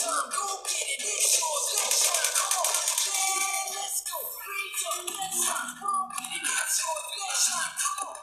time, go get it. It's yours, let's shine. Come on, yeah, let's go. Freedom, let's shine. Go get it. It's yours, let's shine. Come on.